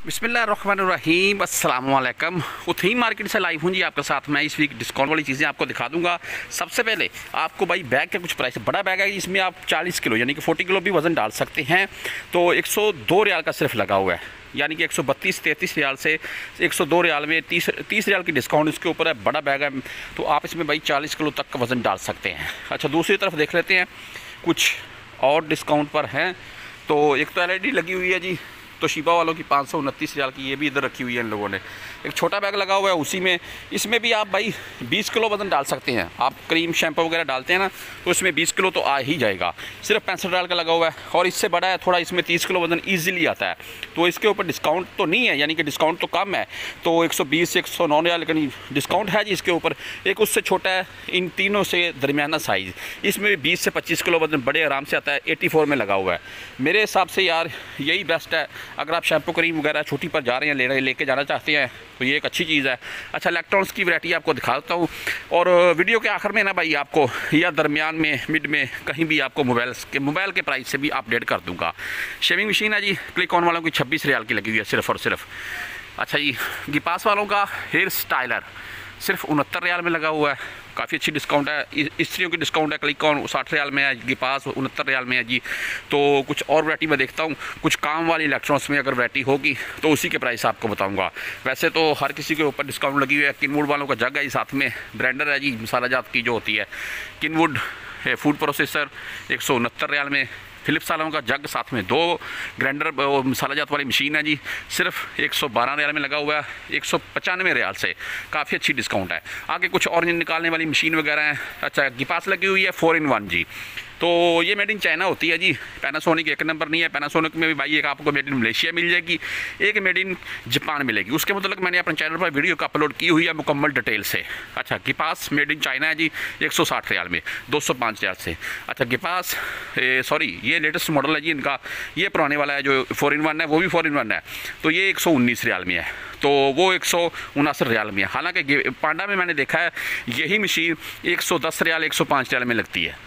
बिस्मिल्लाहिर्रहमानिर्रहीम अस्सलाम वालेकुम। उथीम मार्केट से लाइव हूँ जी आपके साथ। मैं इस वीक डिस्काउंट वाली चीज़ें आपको दिखा दूंगा। सबसे पहले आपको भाई बैग के कुछ प्राइस, बड़ा बैग है इसमें आप 40 किलो यानी कि 40 किलो भी वज़न डाल सकते हैं। तो 102 रियाल का सिर्फ लगा हुआ है, यानी कि 132-33 रियाल से 102 रियाल में 30 रियाल की डिस्काउंट इसके ऊपर है। बड़ा बैग है तो आप इसमें भाई 40 किलो तक का वज़न डाल सकते हैं। अच्छा, दूसरी तरफ देख लेते हैं कुछ और डिस्काउंट पर हैं। तो एक तो LED लगी हुई है जी, तो शिबा वालों की 529 रियाल की, ये भी इधर रखी हुई है इन लोगों ने। एक छोटा बैग लगा हुआ है उसी में, इसमें भी आप भाई 20 किलो वज़न डाल सकते हैं। आप क्रीम शैम्पू वगैरह डालते हैं ना, तो इसमें 20 किलो तो आ ही जाएगा। सिर्फ 65 रियाल का लगा हुआ है और इससे बड़ा है थोड़ा, इसमें 30 किलो वज़न ईजिली आता है। तो इसके ऊपर डिस्काउंट तो नहीं है, यानी कि डिस्काउंट तो कम है। तो 120 से 109 रियाल लेकिन डिस्काउंट है जी इसके ऊपर। एक उससे छोटा है, इन तीनों से दरमियाना साइज़, इसमें भी 20 से 25 किलो वज़न बड़े आराम से आता है। 84 में लगा हुआ है। मेरे हिसाब से यार यही बेस्ट है। अगर आप शैम्पू क्रीम वगैरह छुट्टी पर जा रहे हैं, लेके जाना चाहते हैं, तो ये एक अच्छी चीज़ है। अच्छा, इलेक्ट्रॉनिक्स की वैरायटी आपको दिखा देता हूँ। और वीडियो के आखिर में ना भाई आपको, या दरमियान में, मिड में, कहीं भी आपको मोबाइल के प्राइस से भी अपडेट कर दूँगा। शेविंग मशीन है जी क्लिक ऑन वालों की 26 रियाल की लगी हुई है सिर्फ और सिर्फ। अच्छा जी, गिपास वालों का हेयर स्टाइलर सिर्फ 69 रियाल में लगा हुआ है। काफ़ी अच्छी डिस्काउंट है। स्त्रियों की डिस्काउंट है, क्लिक ऑन 60 रियाल में है, गिपास 69 रियाल में है जी। तो कुछ और वैरायटी मैं देखता हूँ, कुछ काम वाली इलेक्ट्रॉनिक्स में अगर वैरायटी होगी तो उसी के प्राइस आपको बताऊँगा। वैसे तो हर किसी के ऊपर डिस्काउंट लगी हुई है। किनवुड वालों का जग है जी, साथ में ब्लेंडर है जी, मसाला जात की जो होती है। किनवुड फूड प्रोसेसर 169 रियाल में। फिलिप्स वालों का जग, साथ में 2 ग्राइंडर मसाला जात वाली मशीन है जी, सिर्फ 112 रियाल में लगा हुआ है। 195 रियाल से काफ़ी अच्छी डिस्काउंट है। आगे कुछ और निकालने वाली मशीन वगैरह हैं। अच्छा, गिपास लगी हुई है 4-in-1 जी। तो ये मेड इन चाइना होती है जी। पैनासोनिक एक नंबर नहीं है। पैनासोनिक में भी भाई एक आपको मेड इन मलेशिया मिल जाएगी, एक मेड इन जापान मिलेगी। उसके मतलब मैंने अपने चैनल पर वीडियो का अपलोड की हुई है मुकम्मल डिटेल से। अच्छा, गिपास मेड इन चाइना है जी, 160 रियाल में, 205 रियाल से। अच्छा, गिपास सॉरी, ये लेटेस्ट मॉडल है जी इनका। ये पुराने वाला है जो 4-in-1 है, वो भी 4-in-1 है। तो ये 119 रियाल में है, तो वो 169 रियाल में है। हालांकि पांडा में मैंने देखा है यही मशीन 110 रियाल 105 रियाल में लगती है।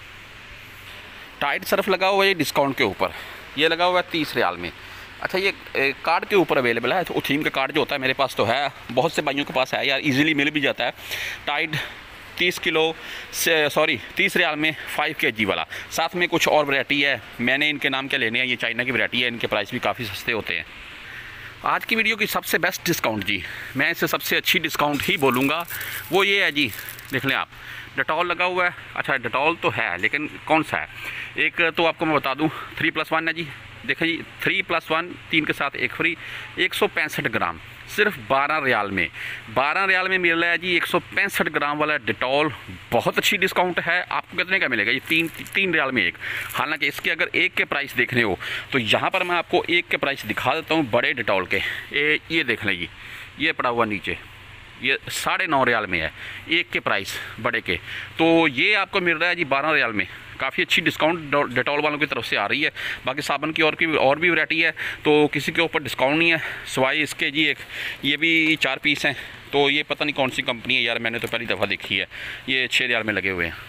टाइड सर्फ लगा हुआ है डिस्काउंट के ऊपर, ये लगा हुआ है 30 रियाल में। अच्छा, ये कार्ड के ऊपर अवेलेबल है। तो थीम का कार्ड जो होता है मेरे पास तो है, बहुत से भाइयों के पास है यार, इजीली मिल भी जाता है। टाइड 30 किलो से 30 रियाल में 5 kg वाला। साथ में कुछ और वैरायटी है, मैंने इनके नाम क्या लेने हैं, ये चाइना की वैरायटी है, इनके प्राइस भी काफ़ी सस्ते होते हैं। आज की वीडियो की सबसे बेस्ट डिस्काउंट जी, मैं इसे सबसे अच्छी डिस्काउंट ही बोलूँगा, वो ये है जी। देख लें आप, डेटॉल लगा हुआ है। अच्छा, डेटॉल तो है लेकिन कौन सा है, एक तो आपको मैं बता दूं 3+1 है जी। देखिए जी, 3+1, 3 के साथ 1 फ्री। 165 ग्राम सिर्फ 12 रियाल में। 12 रियाल में मिल रहा है जी 165 ग्राम वाला डेटॉल। बहुत अच्छी डिस्काउंट है। आपको कितने का मिलेगा? ये 3 रियाल में एक। हालांकि इसके अगर एक के प्राइस देखने हो तो यहाँ पर मैं आपको एक के प्राइस दिखा देता हूँ बड़े डेटॉल के। ये देख लें जी, ये पड़ा हुआ नीचे, ये 9.5 रियाल में है एक के प्राइस बड़े के। तो ये आपको मिल रहा है जी 12 रियाल में। काफ़ी अच्छी डिस्काउंट डेटॉल वालों की तरफ से आ रही है। बाकी साबुन की और भी वैरायटी है, तो किसी के ऊपर डिस्काउंट नहीं है सिवाय इसके जी। एक ये भी 4 पीस हैं, तो ये पता नहीं कौन सी कंपनी है यार, मैंने तो पहली दफ़ा देखी है। ये 6 रियाल में लगे हुए हैं।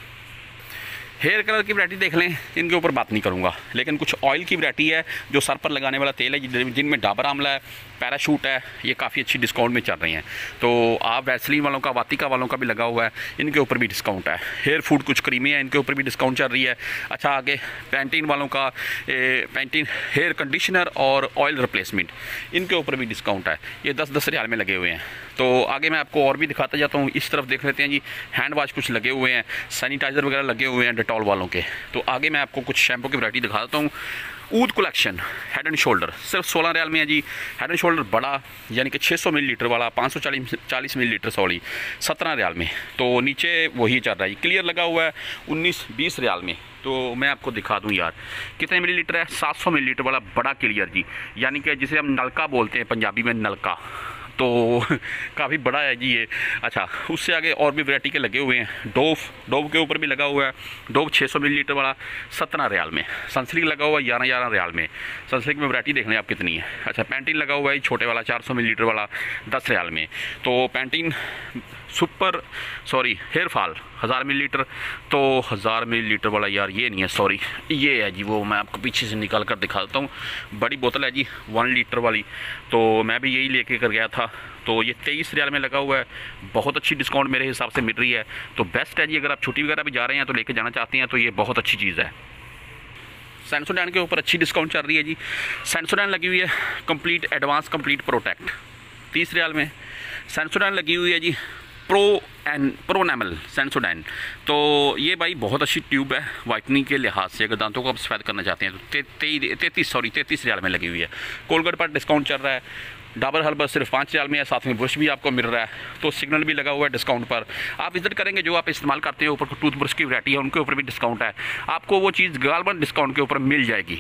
हेयर कलर की वैरायटी देख लें, इनके ऊपर बात नहीं करूँगा, लेकिन कुछ ऑयल की वैरायटी है जो सर पर लगाने वाला तेल है, जिनमें डाबर आमला है, पैराशूट है, ये काफ़ी अच्छी डिस्काउंट में चल रही हैं। तो आप वैसलीन वालों का, वातिका वालों का भी लगा हुआ है, इनके ऊपर भी डिस्काउंट है। हेयर फूड कुछ क्रीमें हैं, इनके ऊपर भी डिस्काउंट चल रही है। अच्छा, आगे पैंटीन वालों का पैंटीन हेयर कंडीशनर और ऑयल रिप्लेसमेंट, इनके ऊपर भी डिस्काउंट है। ये 10-10 रियाल में लगे हुए हैं। तो आगे मैं आपको और भी दिखाता जाता हूँ। इस तरफ देख लेते हैं जी, हैंड वाश कुछ लगे हुए हैं, सैनिटाइज़र वगैरह लगे हुए हैं डेटॉल वालों के। तो आगे मैं आपको कुछ शैम्पू की वैरायटी दिखा देता हूँ। ऊद कलेक्शन हेड एंड शोल्डर सिर्फ 16 रियाल में है जी। हेड एंड शोल्डर बड़ा यानी कि 600 मिलीलीटर वाला, 540 मिलीलीटर 17 रियाल में। तो नीचे वही चल रहा है। क्लियर लगा हुआ है 19-20 रियाल में। तो मैं आपको दिखा दूं यार कितने मिलीलीटर है। 700 मिलीलीटर वाला बड़ा क्लियर जी, यानी कि जिसे हम नलका बोलते हैं पंजाबी में, नलका। तो काफ़ी बड़ा है जी ये। अच्छा, उससे आगे और भी वैरायटी के लगे हुए हैं। डोव के ऊपर भी लगा हुआ है। डोव 600 मिलीलीटर वाला 17 रियाल में। सनसिल्क लगा हुआ है 11 रियाल में। सनसिल्क में वैरायटी देख लें आप कितनी है। अच्छा, पैंटीन लगा हुआ है छोटे वाला 400 मिलीलीटर वाला 10 रियाल में। तो पैंटीन हेयर फॉल 1000 मिलीलीटर। तो 1000 मिलीलीटर वाला यार ये नहीं है, सॉरी, ये है जी, वो मैं आपको पीछे से निकाल कर दिखा देता हूँ। बड़ी बोतल है जी 1 लीटर वाली, तो मैं भी यही लेके कर गया था। तो ये 23 रियाल में लगा हुआ है, बहुत अच्छी डिस्काउंट मेरे हिसाब से मिल रही है। तो बेस्ट है जी, अगर आप छुट्टी वगैरह भी जा रहे हैं तो लेके जाना चाहते हैं तो ये बहुत अच्छी चीज़ है। सेंसोडाइन के ऊपर अच्छी डिस्काउंट चल रही है जी। सेंसोडाइन लगी हुई है कंप्लीट एडवांस कंप्लीट प्रोटेक्ट 30 रियाल में। सेंसोडाइन लगी हुई है जी प्रोनेमल सेंसोडाइन। तो ये भाई बहुत अच्छी ट्यूब है वाइटनिंग के लिहाज से, अगर दांतों को आप सफ़ेद करना चाहते हैं तो 33 रियाल में लगी हुई है। कोलगेट पर डिस्काउंट चल रहा है, डाबर हर्बल सिर्फ 5 रियाल में है, साथ में ब्रश भी आपको मिल रहा है। तो सिग्नल भी लगा हुआ है डिस्काउंट पर। आप विजिट करेंगे जो आप इस्तेमाल करते हैं ऊपर टूथ ब्रश की वैरायटी है उनके ऊपर भी डिस्काउंट है, आपको वो चीज़ गालबन डिस्काउंट के ऊपर मिल जाएगी।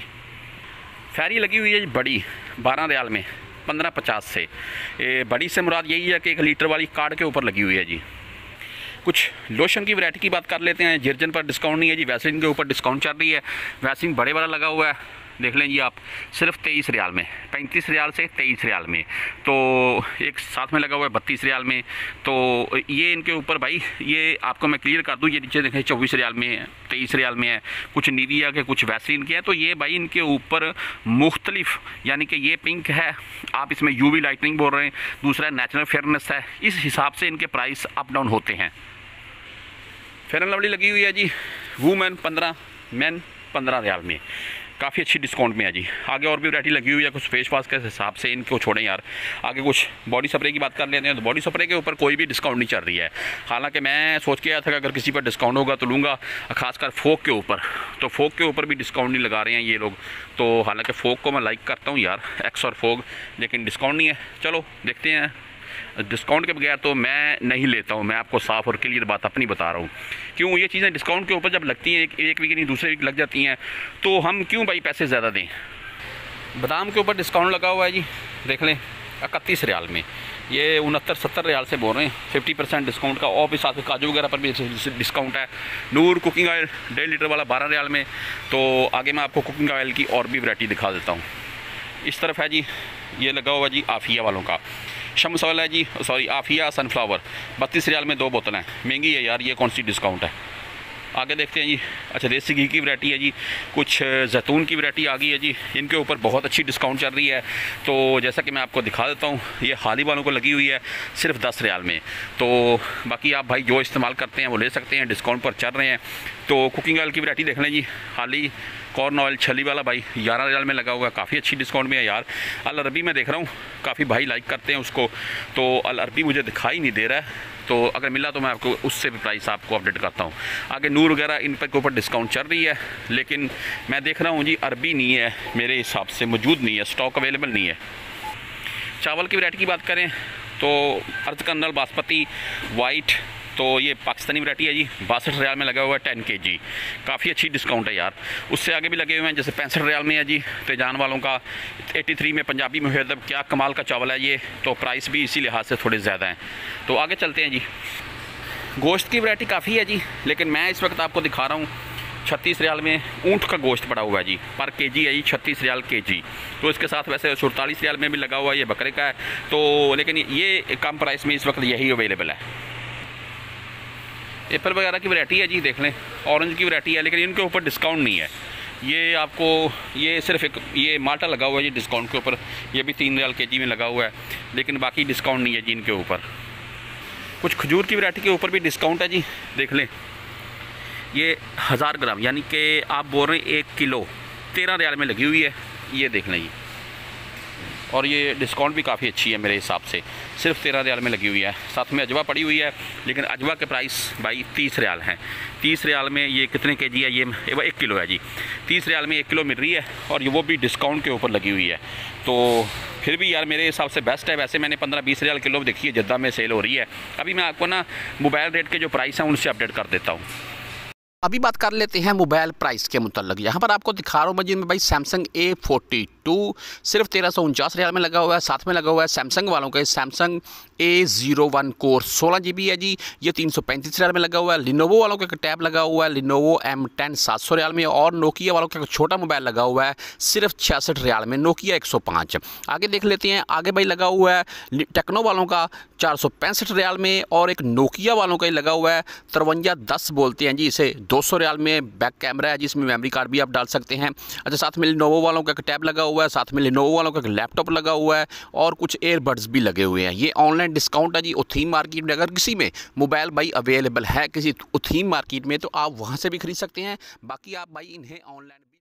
फेरी लगी हुई है बड़ी 12 रियाल में 15.50 से। बड़ी से मुराद यही है कि 1 लीटर वाली कार्ड के ऊपर लगी हुई है जी। कुछ लोशन की वैरायटी की बात कर लेते हैं। जिर्जन पर डिस्काउंट नहीं है जी, वैसलीन के ऊपर डिस्काउंट चल रही है। वैसलीन बड़े वाला लगा हुआ है, देख लें जी आप, सिर्फ 23 रियाल में, 35 रियाल से 23 रियाल में। तो एक साथ में लगा हुआ है 32 रियाल में। तो ये इनके ऊपर भाई, ये आपको मैं क्लियर कर दूँ, ये नीचे देखें 24 रियाल में है, 23 रियाल में है। कुछ निविया के कुछ वैसलीन के हैं। तो ये भाई इनके ऊपर मुख्तलिफ, यानी कि ये पिंक है, आप इसमें यूवी लाइटनिंग बोल रहे हैं, दूसरा नेचुरल फेयरनेस है, इस हिसाब से इनके प्राइस अप डाउन होते हैं। फेयर एंड लवली लगी हुई है जी वूमेन 15, मैन 15 रियाल में, काफ़ी अच्छी डिस्काउंट में है जी। आगे और भी वैरायटी लगी हुई है कुछ फेस वाश के हिसाब से, इनको छोड़ें यार। आगे कुछ बॉडी स्प्रे की बात कर लेते हैं। तो बॉडी स्प्रे के ऊपर कोई भी डिस्काउंट नहीं चल रही है। हालांकि मैं सोच के आया था कि अगर किसी पर डिस्काउंट होगा तो लूँगा, खासकर फोक के ऊपर। तो फोक के ऊपर भी डिस्काउंट नहीं लगा रहे हैं ये लोग। तो हालांकि फोक को मैं लाइक करता हूँ यार, एक्स और फोक, लेकिन डिस्काउंट नहीं है। चलो देखते हैं, डिस्काउंट के बगैर तो मैं नहीं लेता हूँ। मैं आपको साफ़ और क्लियर बात अपनी बता रहा हूँ। क्यों ये चीज़ें डिस्काउंट के ऊपर जब लगती हैं, एक वीक नहीं दूसरे वीक लग जाती हैं, तो हम क्यों भाई पैसे ज़्यादा दें। बादाम के ऊपर डिस्काउंट लगा हुआ है जी, देख लें 31 रियाल में। ये 69-70 रियाल से बोल रहे हैं, 50% डिस्काउंट का। और भी साथ में काजू वगैरह पर भी डिस्काउंट है। नूर कुकिंग ऑयल 1.5 लीटर वाला 12 रियाल में। तो आगे मैं आपको कुकिंग ऑयल की और भी वैरायटी दिखा देता हूँ। इस तरफ है जी, ये लगा हुआ जी आफिया वालों का शम्स ऑयल है जी, सॉरी आफिया सनफ्लावर 32 रियाल में 2 बोतलें। महंगी है यार, ये कौन सी डिस्काउंट है। आगे देखते हैं जी। अच्छा, देसी घी की वैरायटी है जी, कुछ जैतून की वैरायटी आ गई है जी, इनके ऊपर बहुत अच्छी डिस्काउंट चल रही है। तो जैसा कि मैं आपको दिखा देता हूँ, ये हाली वालों को लगी हुई है सिर्फ 10 रियाल में। तो बाकी आप भाई जो इस्तेमाल करते हैं वो ले सकते हैं, डिस्काउंट पर चल रहे हैं। तो कुकिंग ऑयल की वैरायटी देख लें जी, हाली कॉर्न ऑयल छली वाला भाई 11 रियाल में लगा हुआ है, काफ़ी अच्छी डिस्काउंट में है यार। अल अरबी मैं देख रहा हूँ काफ़ी भाई लाइक करते हैं उसको, तो अल अरबी मुझे दिखाई नहीं दे रहा है। तो अगर मिला तो मैं आपको उससे भी प्राइस आपको अपडेट करता हूँ। आगे नूर वगैरह इन पर के ऊपर डिस्काउंट चल रही है, लेकिन मैं देख रहा हूँ जी अरबी नहीं है, मेरे हिसाब से मौजूद नहीं है, स्टॉक अवेलेबल नहीं है। चावल की वैरायटी की बात करें तो अर्ज कर्नल बासमती वाइट, तो ये पाकिस्तानी वैरायटी है जी, 62 रियाल में लगा हुआ है 10 kg, काफ़ी अच्छी डिस्काउंट है यार। उससे आगे भी लगे हुए हैं, जैसे 65 रियाल में है जी तेजान वालों का, 83 में पंजाबी मुहद्दब, क्या कमाल का चावल है ये। तो प्राइस भी इसी लिहाज से थोड़े ज़्यादा हैं। तो आगे चलते हैं जी। गोश्त की वैरायटी काफ़ी है जी, लेकिन मैं इस वक्त आपको दिखा रहा हूँ 36 रियाल में ऊँट का गोश्त पड़ा हुआ है जी, पर केजी है जी 36 रियाल kg। तो इसके साथ वैसे 47 रियाल में भी लगा हुआ है, ये बकरे का है। तो लेकिन ये कम प्राइस में इस वक्त यही अवेलेबल है। एप्पल वगैरह की वैरायटी है जी, देख लें ऑरेंज की वैरायटी है, लेकिन इनके ऊपर डिस्काउंट नहीं है। ये आपको ये सिर्फ एक ये माल्टा लगा हुआ है जी डिस्काउंट के ऊपर, ये भी 3 रियाल kg में लगा हुआ है, लेकिन बाकी डिस्काउंट नहीं है जी इनके ऊपर। कुछ खजूर की वैरायटी के ऊपर भी डिस्काउंट है जी, देख लें ये 1000 ग्राम, यानी कि आप बोल रहे हैं 1 किलो 13 रियाल में लगी हुई है, ये देख लें जी। और ये डिस्काउंट भी काफ़ी अच्छी है मेरे हिसाब से, सिर्फ 13 रियाल में लगी हुई है। साथ में अजवा पड़ी हुई है, लेकिन अजवा के प्राइस भाई 30 रियाल हैं। 30 रियाल में ये कितने kg है, ये 1 किलो है जी, 30 रियाल में 1 किलो मिल रही है, और ये वो भी डिस्काउंट के ऊपर लगी हुई है। तो फिर भी यार मेरे हिसाब से बेस्ट है। वैसे मैंने 15-20 रियाल किलो देखी है, जद्दा में सेल हो रही है। अभी मैं आपको ना मोबाइल रेट के जो प्राइस हैं उनसे अपडेट कर देता हूँ। अभी बात कर लेते हैं मोबाइल प्राइस के मुतल्लिक। यहाँ पर आपको दिखा रहा हूँ मैं जिनमें भाई सैमसंग A42 सिर्फ 1349 रियाल में लगा हुआ है। साथ में लगा हुआ है सैमसंग वालों का सैमसंग A01 कोर 16 GB है जी, ये 335 रियाल में लगा हुआ है। लिनोवो वालों का एक टैब लगा हुआ है लिनोवो M10 700 रियाल में। और नोकिया वालों का एक छोटा मोबाइल लगा हुआ है सिर्फ 66 रियाल में, नोकिया 105। आगे देख लेते हैं, आगे भाई लगा हुआ है टेक्नो वालों का 465 रियाल में। और एक नोकिया वालों का ही लगा हुआ है 5310 बोलते हैं जी इसे, 200 रियाल में बैक कैमरा है जिसमें मेमोरी कार्ड भी आप डाल सकते हैं। अच्छा, साथ में लिनोवो वालों का एक टैब लगा हुआ है, साथ में लिनोवो वालों का एक लैपटॉप लगा हुआ है और कुछ एयरबड्स भी लगे हुए हैं। ये ऑनलाइन डिस्काउंट है जी उथीम मार्केट में। अगर किसी में मोबाइल भाई अवेलेबल है किसी उथीम मार्केट में तो आप वहाँ से भी खरीद सकते हैं। बाकी आप भाई इन्हें ऑनलाइन